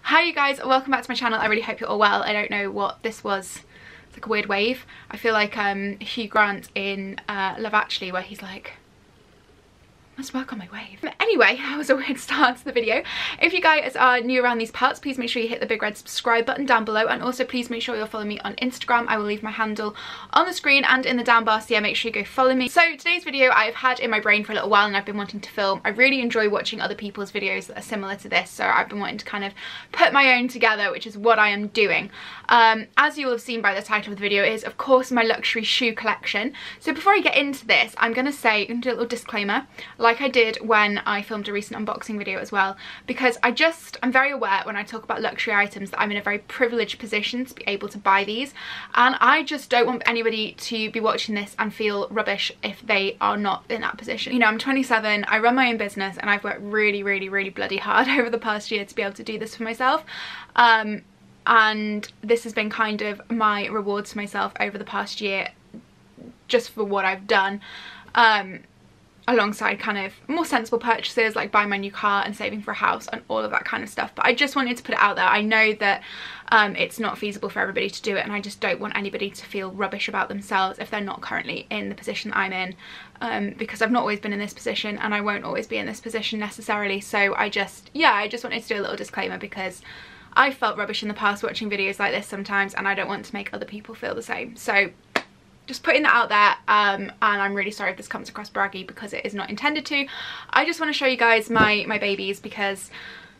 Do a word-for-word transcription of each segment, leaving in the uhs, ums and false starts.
Hi you guys, welcome back to my channel. I really hope you're all well. I don't know what this was. It's like a weird wave. I feel like um, Hugh Grant in uh, Love Actually, where he's like, must work on my wave. Anyway, that was a weird start to the video. If you guys are new around these parts, please make sure you hit the big red subscribe button down below, and also please make sure you're following me on Instagram. I will leave my handle on the screen and in the down bar, so yeah, make sure you go follow me. So today's video I've had in my brain for a little while and I've been wanting to film. I really enjoy watching other people's videos that are similar to this, so I've been wanting to kind of put my own together, which is what I am doing. Um, as you will have seen by the title of the video, is of course my luxury shoe collection. So before I get into this, I'm going to say, I'm going to do a little disclaimer, like I did when I filmed a recent unboxing video as well, because I just, I'm very aware when I talk about luxury items that I'm in a very privileged position to be able to buy these, and I just don't want anybody to be watching this and feel rubbish if they are not in that position. You know, I'm twenty-seven, I run my own business, and I've worked really, really, really bloody hard over the past year to be able to do this for myself. Um, and this has been kind of my reward to myself over the past year, just for what I've done. Um, alongside kind of more sensible purchases like buying my new car and saving for a house and all of that kind of stuff. But I just wanted to put it out there. I know that um, it's not feasible for everybody to do it, and I just don't want anybody to feel rubbish about themselves if they're not currently in the position that I'm in, um, because I've not always been in this position and I won't always be in this position necessarily. So I just, yeah, I just wanted to do a little disclaimer, because I felt rubbish in the past watching videos like this sometimes, and I don't want to make other people feel the same. So just putting that out there, um, and I'm really sorry if this comes across braggy, because it is not intended to. I just want to show you guys my, my babies, because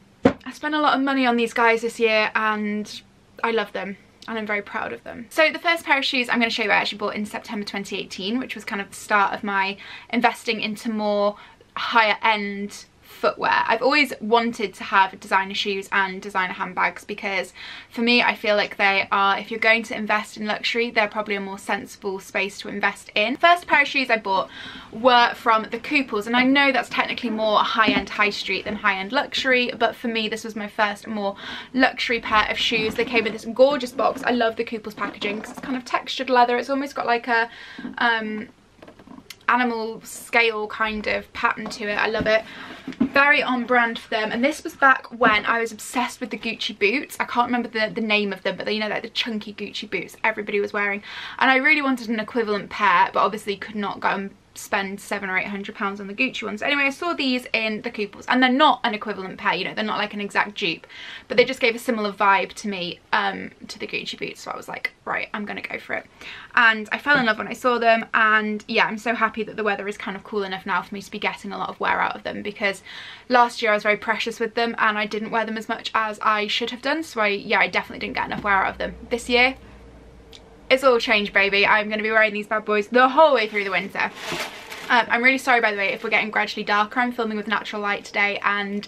I spent a lot of money on these guys this year and I love them and I'm very proud of them. So the first pair of shoes I'm going to show you I actually bought in September twenty eighteen, which was kind of the start of my investing into more higher end footwear. I've always wanted to have designer shoes and designer handbags, because for me I feel like they are, if you're going to invest in luxury, they're probably a more sensible space to invest in. First pair of shoes I bought were from the Couples, and I know that's technically more high-end high street than high-end luxury, but for me this was my first more luxury pair of shoes. They came in this gorgeous box. I love the Couples packaging because it's kind of textured leather. It's almost got like a um animal scale kind of pattern to it. I love it. Very on brand for them. And this was back when I was obsessed with the Gucci boots. I can't remember the, the name of them, but they, you know, like the chunky Gucci boots everybody was wearing, and I really wanted an equivalent pair, but obviously could not go and spend seven or eight hundred pounds on the Gucci ones. Anyway, I saw these in the Couples, and they're not an equivalent pair, you know, they're not like an exact dupe, but they just gave a similar vibe to me um to the Gucci boots. So I was like, right, I'm gonna go for it, and I fell in love when I saw them. And yeah, I'm so happy that the weather is kind of cool enough now for me to be getting a lot of wear out of them, because last year I was very precious with them and I didn't wear them as much as I should have done. So I yeah I definitely didn't get enough wear out of them. This year it's all changed, baby. I'm going to be wearing these bad boys the whole way through the winter. Um, I'm really sorry, by the way, if we're getting gradually darker. I'm filming with natural light today and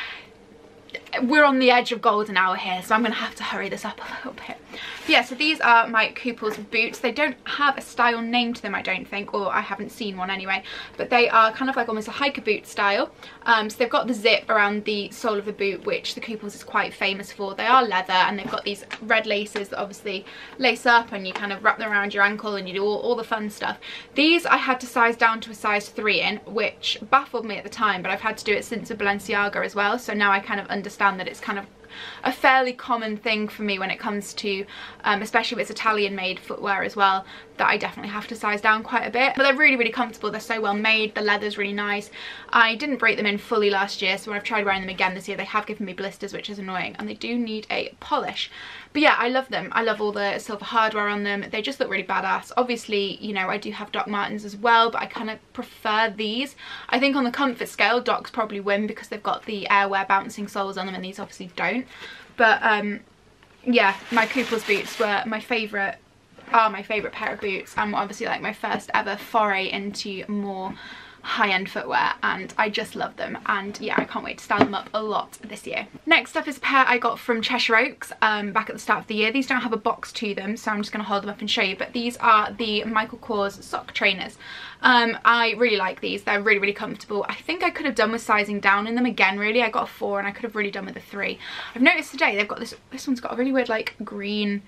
we're on the edge of golden hour here, so I'm going to have to hurry this up a little bit. But yeah, so these are my Couples boots. They don't have a style name to them, I don't think, or I haven't seen one anyway, but they are kind of like almost a hiker boot style. Um, so they've got the zip around the sole of the boot, which the Couples is quite famous for. They are leather, and they've got these red laces that obviously lace up and you kind of wrap them around your ankle and you do all, all the fun stuff. These I had to size down to a size three in, which baffled me at the time, but I've had to do it since a Balenciaga as well, so now I kind of understand that it's kind of a fairly common thing for me when it comes to um, especially with Italian made footwear as well, that I definitely have to size down quite a bit. But they're really, really comfortable. They're so well made. The leather's really nice. I didn't break them in fully last year, so when I've tried wearing them again this year, they have given me blisters, which is annoying, and they do need a polish. But yeah, I love them. I love all the silver hardware on them. They just look really badass. Obviously, you know, I do have Doc Martens as well, but I kind of prefer these. I think on the comfort scale, Docs probably win because they've got the airwear bouncing soles on them, and these obviously don't. But um, yeah, my Couples boots were my favourite, are my favourite pair of boots, and obviously like my first ever foray into more high-end footwear, and I just love them, and yeah, I can't wait to style them up a lot this year. Next up is a pair I got from Cheshire Oaks um, back at the start of the year. These don't have a box to them, so I'm just going to hold them up and show you, but these are the Michael Kors sock trainers. Um, I really like these. They're really, really comfortable. I think I could have done with sizing down in them again, really. I got a four and I could have really done with a three. I've noticed today they've got this, this one's got a really weird like green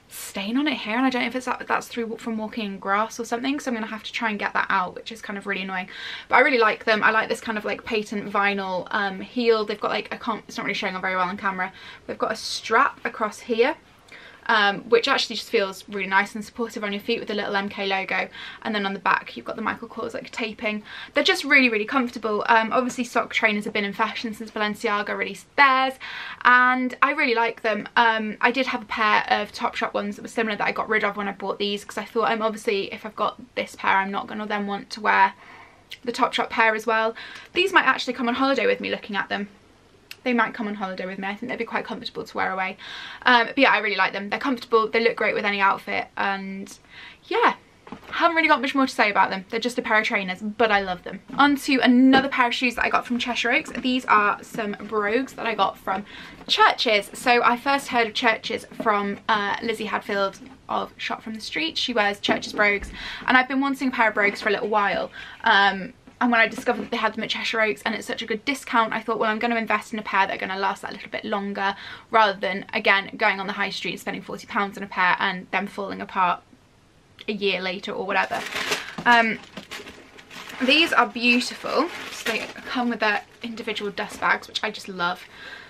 stain on it here, and I don't know if it's that, that's through from walking in grass or something, so I'm gonna have to try and get that out, which is kind of really annoying. But I really like them. I like this kind of like patent vinyl um heel. They've got like, I can't, it's not really showing on very well on camera, they've got a strap across here, um which actually just feels really nice and supportive on your feet with the little M K logo, and then on the back you've got the Michael Kors like taping. They're just really really comfortable. Um obviously sock trainers have been in fashion since Balenciaga released theirs, and I really like them. um I did have a pair of Topshop ones that were similar that I got rid of when I bought these, because I thought, I'm obviously, if I've got this pair, I'm not gonna then want to wear the Topshop pair as well. These might actually come on holiday with me. Looking at them, they might come on holiday with me. I think they'd be quite comfortable to wear away. Um, but yeah, I really like them. They're comfortable, they look great with any outfit, and yeah, haven't really got much more to say about them. They're just a pair of trainers, but I love them. On to another pair of shoes that I got from Cheshire Oaks. These are some brogues that I got from Churches. So I first heard of Churches from uh, Lizzie Hadfield of Shop from the Street. She wears Churches brogues, and I've been wanting a pair of brogues for a little while. Um, And when I discovered that they had them at Cheshire Oaks and it's such a good discount, I thought, well, I'm going to invest in a pair that are going to last that little bit longer, rather than, again, going on the high street and spending forty pounds on a pair and them falling apart a year later or whatever. Um, these are beautiful. So they come with their individual dust bags, which I just love.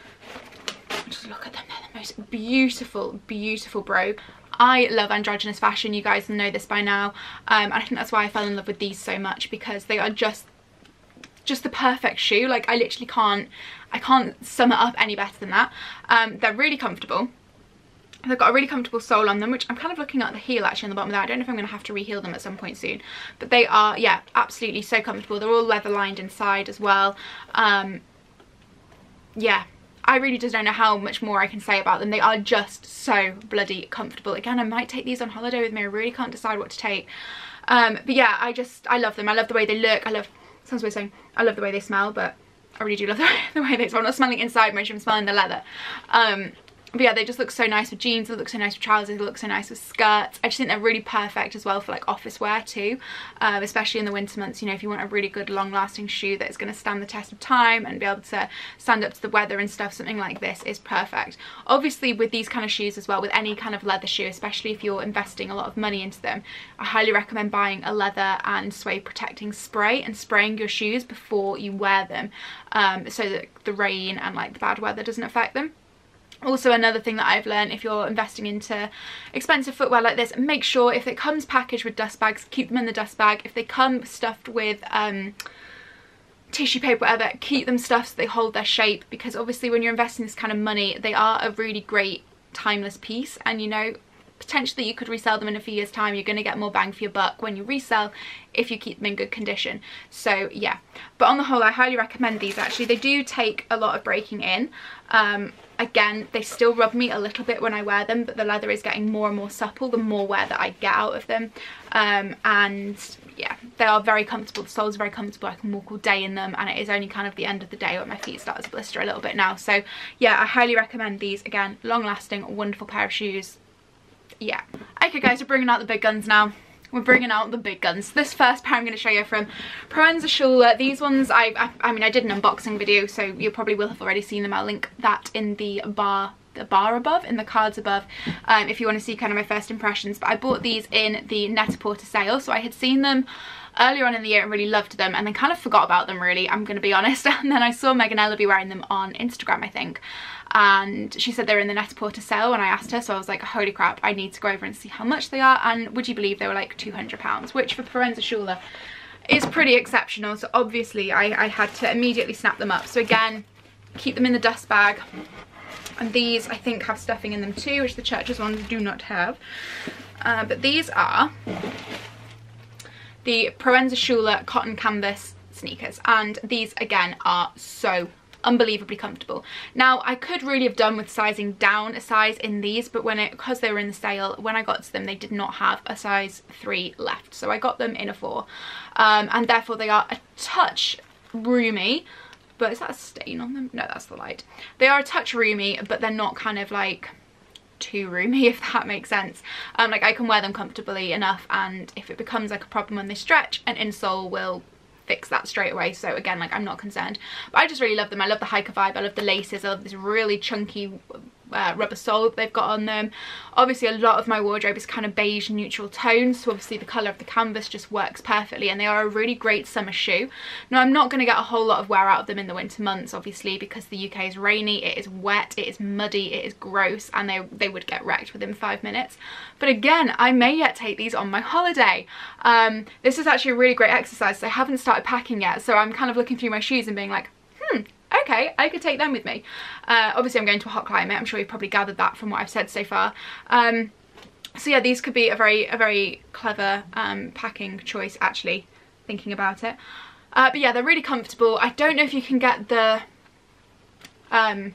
Just look at them. They're the most beautiful, beautiful brogue. I love androgynous fashion, you guys know this by now, um, and I think that's why I fell in love with these so much, because they are just just the perfect shoe. Like, I literally can't I can't sum it up any better than that. Um, they're really comfortable. They've got a really comfortable sole on them, which I'm kind of looking at the heel actually on the bottom of that. I don't know if I'm going to have to re-heel them at some point soon, but they are, yeah, absolutely so comfortable. They're all leather lined inside as well. Um, yeah. I really just don't know how much more I can say about them. They are just so bloody comfortable. Again, I might take these on holiday with me. I really can't decide what to take. Um, but yeah, I just, I love them. I love the way they look. I love, sounds weird saying, I love the way they smell, but I really do love the way, the way they smell. I'm not smelling inside much, I'm smelling the leather. Um, but yeah, they just look so nice with jeans, they look so nice with trousers, they look so nice with skirts. I just think they're really perfect as well for like office wear too, um, especially in the winter months. You know, if you want a really good long lasting shoe that is going to stand the test of time and be able to stand up to the weather and stuff, something like this is perfect. Obviously with these kind of shoes as well, with any kind of leather shoe, especially if you're investing a lot of money into them, I highly recommend buying a leather and suede protecting spray and spraying your shoes before you wear them, um, so that the rain and like the bad weather doesn't affect them. Also, another thing that I've learned, if you're investing into expensive footwear like this, make sure if it comes packaged with dust bags, keep them in the dust bag. If they come stuffed with um, tissue paper, whatever, keep them stuffed so they hold their shape, because obviously when you're investing this kind of money, they are a really great timeless piece, and you know, potentially you could resell them in a few years time. You're going to get more bang for your buck when you resell if you keep them in good condition. So yeah, but on the whole I highly recommend these. Actually, they do take a lot of breaking in. Um, again, they still rub me a little bit when I wear them, but the leather is getting more and more supple the more wear that I get out of them. Um, and yeah, they are very comfortable. The sole's very comfortable. I can walk all day in them, and it is only kind of the end of the day where my feet start to blister a little bit now. So yeah, I highly recommend these. Again, long lasting, wonderful pair of shoes. Yeah. Okay guys, we're bringing out the big guns now. We're bringing out the big guns. This first pair I'm going to show you from Proenza Schouler. These ones, I, I, I mean, I did an unboxing video, so you probably will have already seen them. I'll link that in the bar, the bar above, in the cards above, um, if you want to see kind of my first impressions. But I bought these in the Net-a-Porter sale, so I had seen them earlier on in the year and really loved them, and then kind of forgot about them really, I'm going to be honest. And then I saw Megan Ellaby wearing them on Instagram, I think, and she said they were in the Net-a-Porter sale when I asked her, so I was like, holy crap, I need to go over and see how much they are. And would you believe they were like two hundred pounds, which for Proenza Schouler is pretty exceptional. So obviously I, I had to immediately snap them up. So again, keep them in the dust bag. And these I think have stuffing in them too, which the Churches ones do not have. Uh, but these are the Proenza Schouler cotton canvas sneakers, and these again are so unbelievably comfortable. Now I could really have done with sizing down a size in these, but when it, because they were in the sale, when I got to them they did not have a size three left, so I got them in a four, um, and therefore they are a touch roomy. But is that a stain on them? No, that's the light. They are a touch roomy, but they're not kind of like too roomy, if that makes sense. Um, like I can wear them comfortably enough, and if it becomes like a problem when they stretch, an insole will fix that straight away. So again, like I'm not concerned. But I just really love them. I love the hiker vibe. I love the laces. I love this really chunky uh, rubber sole that they've got on them. Obviously a lot of my wardrobe is kind of beige neutral tones, so obviously the colour of the canvas just works perfectly, and they are a really great summer shoe. Now I'm not going to get a whole lot of wear out of them in the winter months, obviously, because the U K is rainy, it is wet, it is muddy, it is gross, and they, they would get wrecked within five minutes. But again, I may yet take these on my holiday. Um, this is actually a really great exercise, so I haven't started packing yet, so I'm kind of looking through my shoes and being like, hmm, okay, I could take them with me. Uh, obviously I'm going to a hot climate, I'm sure you've probably gathered that from what I've said so far. Um, so yeah, these could be a very, a very clever um, packing choice, actually, thinking about it. Uh, but yeah, they're really comfortable. I don't know if you can get the um,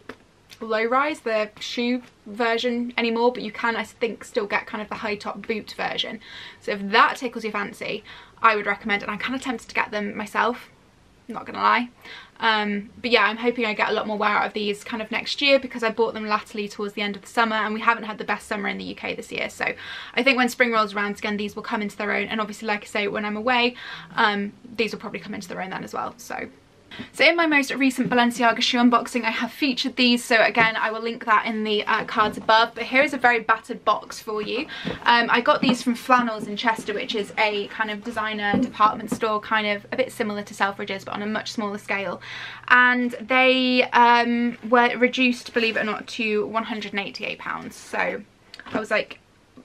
low rise, the shoe version anymore, but you can, I think, still get kind of the high top boot version. So if that tickles your fancy, I would recommend, and I'm kind of tempted to get them myself, not gonna lie. Um, but yeah, I'm hoping I get a lot more wear out of these kind of next year, because I bought them latterly towards the end of the summer, and we haven't had the best summer in the U K this year. So I think when spring rolls around again, these will come into their own, and obviously, like I say, when I'm away, um, these will probably come into their own then as well. So So in my most recent Balenciaga shoe unboxing, I have featured these, so again I will link that in the uh, cards above. But here is a very battered box for you. Um, I got these from Flannels in Chester, which is a kind of designer department store, kind of a bit similar to Selfridges but on a much smaller scale, and they um, were reduced, believe it or not, to one hundred and eighty-eight pounds. So I was like,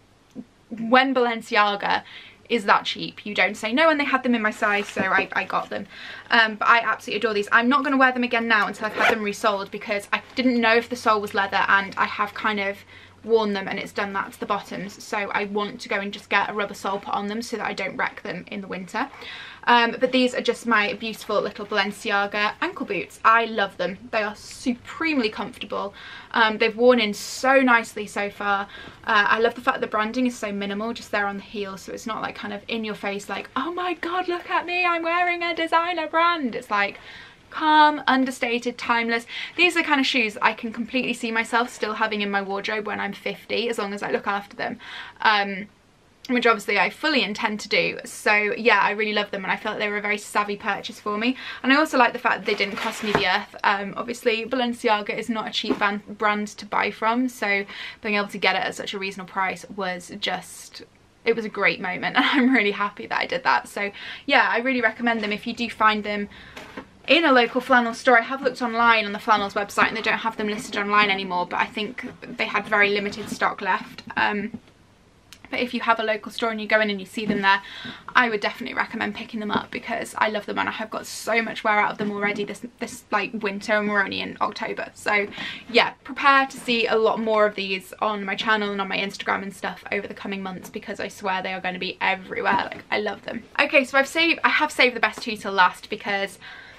when Balenciaga is that cheap, you don't say no, and they had them in my size, so I, I got them. Um, but I absolutely adore these. I'm not going to wear them again now until I've had them resoled, because I didn't know if the sole was leather, and I have kind of worn them and it's done that to the bottoms, so I want to go and just get a rubber sole put on them so that I don't wreck them in the winter. Um, but these are just my beautiful little Balenciaga ankle boots. I love them. They are supremely comfortable. Um, they've worn in so nicely so far. Uh, I love the fact that the branding is so minimal, just there on the heel, so it's not like kind of in your face like, oh my god, look at me, I'm wearing a designer brand. It's like calm, understated, timeless. These are the kind of shoes I can completely see myself still having in my wardrobe when I'm fifty, as long as I look after them. Um, which obviously I fully intend to do. So yeah, I really love them, and I felt they were a very savvy purchase for me. And I also like the fact that they didn't cost me the earth. Um, obviously Balenciaga is not a cheap brand to buy from, so being able to get it at such a reasonable price was just, it was a great moment, and I'm really happy that I did that. So yeah, I really recommend them if you do find them in a local flannel store. I have looked online on the Flannels website, and they don't have them listed online anymore, but I think they had very limited stock left. Um, But if you have a local store and you go in and you see them there, I would definitely recommend picking them up, because I love them and I have got so much wear out of them already this this like winter, and we're only in October. So yeah, prepare to see a lot more of these on my channel and on my Instagram and stuff over the coming months, because I swear they are going to be everywhere. Like, I love them. Okay, so I've saved I have saved the best two till last, because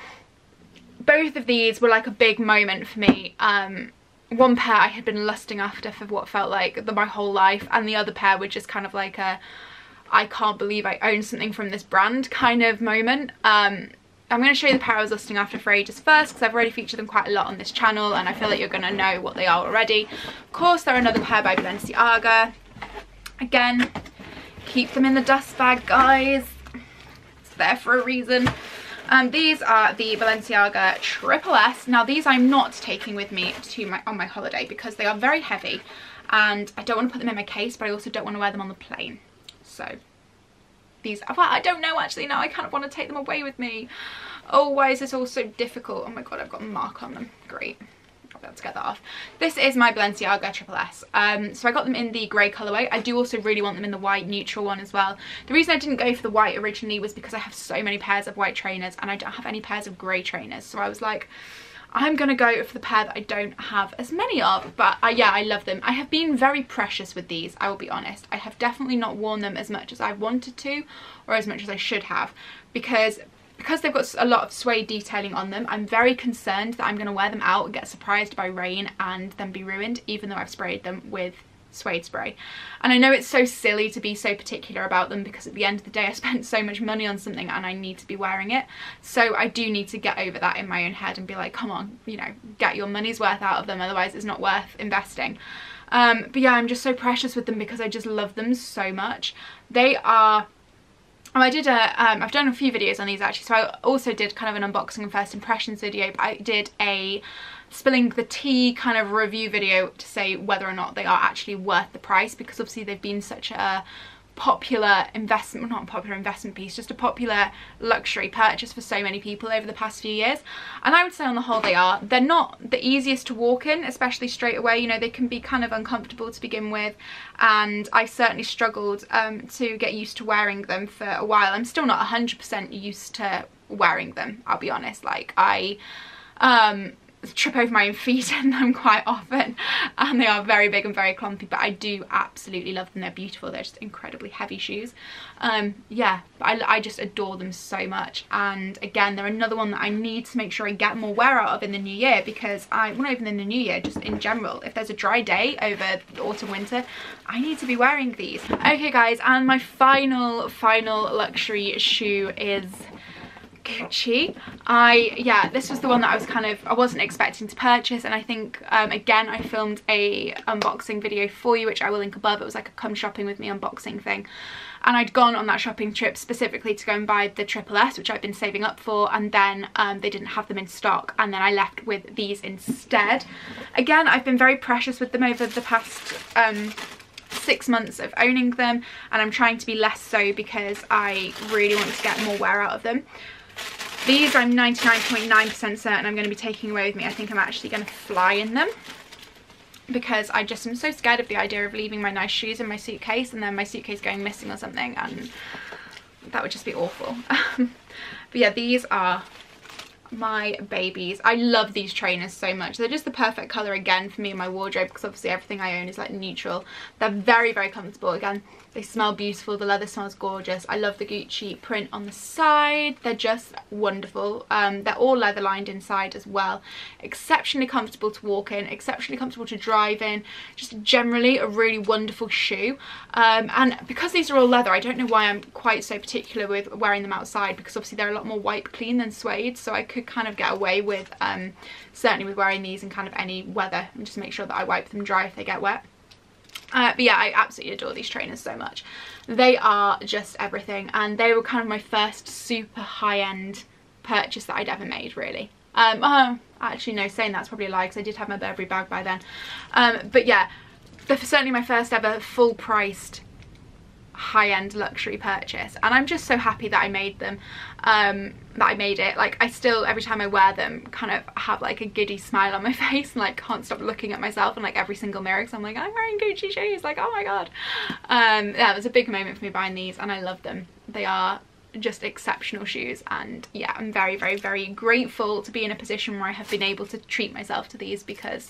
both of these were like a big moment for me. Um, one pair I had been lusting after for what felt like the, my whole life, and the other pair were just kind of like a I can't believe I own something from this brand kind of moment. Um, I'm going to show you the pair I was lusting after for ages first, because I've already featured them quite a lot on this channel, and I feel like you're going to know what they are already. Of course, they're another pair by Balenciaga. Again, keep them in the dust bag, guys. It's there for a reason. Um, these are the Balenciaga Triple S. Now these I'm not taking with me to my on my holiday, because they are very heavy and I don't want to put them in my case, but I also don't want to wear them on the plane. So these, well, I don't know actually, now I kind of want to take them away with me. Oh, why is this all so difficult? Oh my god, I've got a mark on them. Great. I'll be able to get that off. This is my Balenciaga Triple S. Um, so I got them in the grey colourway. I do also really want them in the white neutral one as well. The reason I didn't go for the white originally was because I have so many pairs of white trainers and I don't have any pairs of grey trainers. So I was like, I'm going to go for the pair that I don't have as many of. But uh, yeah, I love them. I have been very precious with these, I will be honest. I have definitely not worn them as much as I wanted to, or as much as I should have, because Because they've got a lot of suede detailing on them, I'm very concerned that I'm going to wear them out and get surprised by rain and then be ruined, even though I've sprayed them with suede spray. And I know it's so silly to be so particular about them, because at the end of the day I spent so much money on something and I need to be wearing it. So I do need to get over that in my own head and be like, come on, you know, get your money's worth out of them, otherwise it's not worth investing. Um, but yeah, I'm just so precious with them because I just love them so much. They are... Oh, I did a, um, I've done a few videos on these actually, so I also did kind of an unboxing and first impressions video, but I did a spilling the tea kind of review video to say whether or not they are actually worth the price, because obviously they've been such a popular investment, not a popular investment piece, just a popular luxury purchase for so many people over the past few years. And I would say on the whole they are. They're not the easiest to walk in, especially straight away. You know, they can be kind of uncomfortable to begin with, and I certainly struggled um, to get used to wearing them for a while. I'm still not one hundred percent used to wearing them, I'll be honest. Like, I um trip over my own feet in them quite often, and they are very big and very clumpy, but I do absolutely love them. They're beautiful. They're just incredibly heavy shoes. Um yeah, but I, I just adore them so much. And again, they're another one that I need to make sure I get more wear out of in the new year, because I, well, not even in the new year, just in general, if there's a dry day over autumn winter, I need to be wearing these. Okay guys, and my final final luxury shoe is Gucci. I yeah this was the one that I was kind of I wasn't expecting to purchase, and I think um, again I filmed a unboxing video for you, which I will link above. It was like a come shopping with me unboxing thing, and I'd gone on that shopping trip specifically to go and buy the Triple S, which I've been saving up for, and then um, they didn't have them in stock, and then I left with these instead. Again, I've been very precious with them over the past um six months of owning them, and I'm trying to be less so because I really want to get more wear out of them. These I'm ninety-nine point nine percent certain I'm going to be taking away with me. I think I'm actually going to fly in them, because I just am so scared of the idea of leaving my nice shoes in my suitcase and then my suitcase going missing or something, and that would just be awful. But yeah, these are my babies. I love these trainers so much. They're just the perfect colour again for me in my wardrobe, because obviously everything I own is like neutral. They're very very comfortable. Again, they smell beautiful. The leather smells gorgeous. I love the Gucci print on the side. They're just wonderful. Um, they're all leather lined inside as well. Exceptionally comfortable to walk in, exceptionally comfortable to drive in. Just generally a really wonderful shoe. Um, and because these are all leather, I don't know why I'm quite so particular with wearing them outside, because obviously they're a lot more wipe clean than suede, so I could kind of get away with um, certainly with wearing these in kind of any weather, and just make sure that I wipe them dry if they get wet. Uh, but yeah, I absolutely adore these trainers so much. They are just everything, and they were kind of my first super high-end purchase that I'd ever made, really. Um, oh, actually no, saying that's probably a lie, because I did have my Burberry bag by then. Um, but yeah, they're certainly my first ever full-priced high-end luxury purchase, and I'm just so happy that I made them, um that I made it. Like, I still, every time I wear them, kind of have like a giddy smile on my face, and like can't stop looking at myself in like every single mirror, because I'm like, I'm wearing Gucci shoes, like, oh my god. Um yeah, it was a big moment for me buying these, and I love them. They are just exceptional shoes, and yeah, I'm very very very grateful to be in a position where I have been able to treat myself to these, because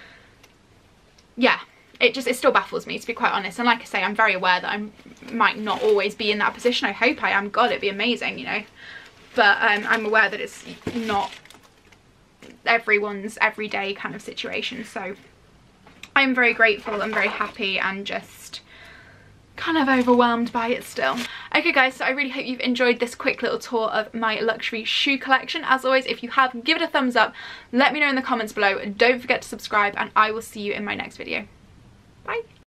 yeah, it just, it still baffles me, to be quite honest. And like I say, I'm very aware that I might not always be in that position. I hope I am. God, it'd be amazing, you know. But um, I'm aware that it's not everyone's everyday kind of situation. So I'm very grateful and very happy, and just kind of overwhelmed by it still. Okay guys, so I really hope you've enjoyed this quick little tour of my luxury shoe collection. As always, if you have, give it a thumbs up. Let me know in the comments below. Don't forget to subscribe, and I will see you in my next video. Bye.